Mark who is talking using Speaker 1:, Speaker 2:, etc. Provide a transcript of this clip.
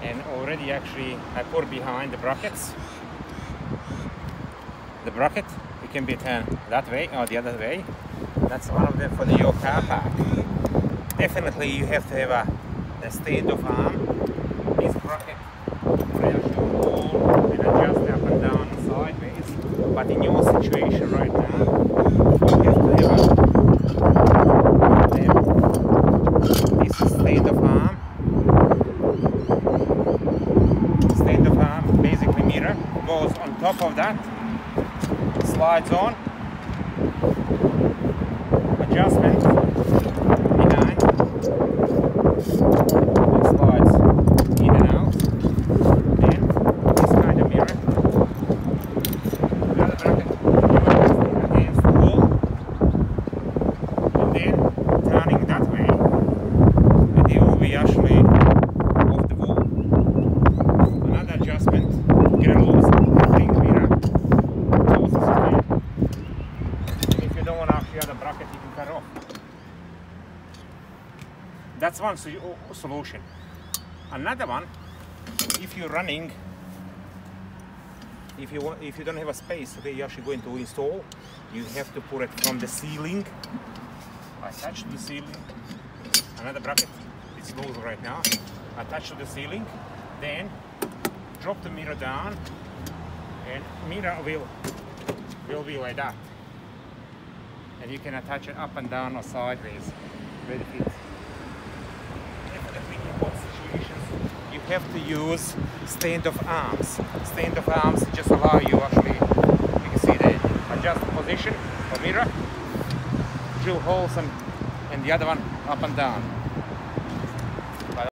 Speaker 1: and already actually I put behind the brackets. The bracket, it can be turned that way or the other way. That's one of them for your car park. Definitely you have to have a stand-off arm. This bracket pressure wall and adjust up and down and sideways. But in your situation right now, you have to have this stand-off arm. Stand-off arm, basically mirror, goes on top of that, slides on, adjustment behind, it slides in and out, and this kind of mirror. The other bracket against the wall, and then turning that way, and it will be actually off the wall. Another adjustment, grills, ring mirror, also there. And if you don't want to actually have the bracket, you can cut off. That's one solution. Another one, if you're running, if you don't have a space where you're actually going to install, you have to put it from the ceiling. Attach to the ceiling. Another bracket, it's loose right now. Attach to the ceiling, then drop the mirror down, and mirror will be like that. And you can attach it up and down or sideways where it fits. Definitely in both situations you have to use stand-off arms. Stand-off arms just allow you actually, you can see the adjust the position of mirror, drill holes and the other one up and down.